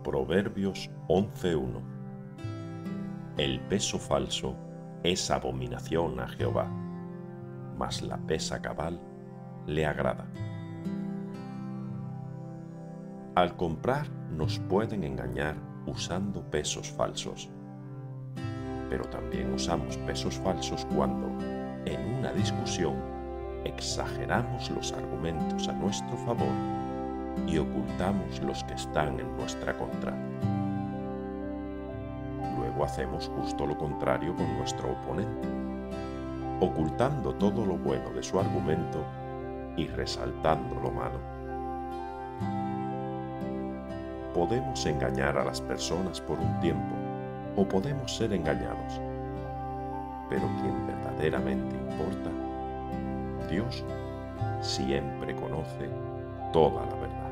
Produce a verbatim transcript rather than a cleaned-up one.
Proverbios once uno. El peso falso es abominación a Jehová, mas la pesa cabal le agrada. Al comprar nos pueden engañar usando pesos falsos, pero también usamos pesos falsos cuando, en una discusión, exageramos los argumentos a nuestro favor y ocultamos los que están en nuestra contra. Luego hacemos justo lo contrario con nuestro oponente, ocultando todo lo bueno de su argumento y resaltando lo malo. Podemos engañar a las personas por un tiempo o podemos ser engañados, pero quien verdaderamente importa, Dios siempre conoce toda la verdad.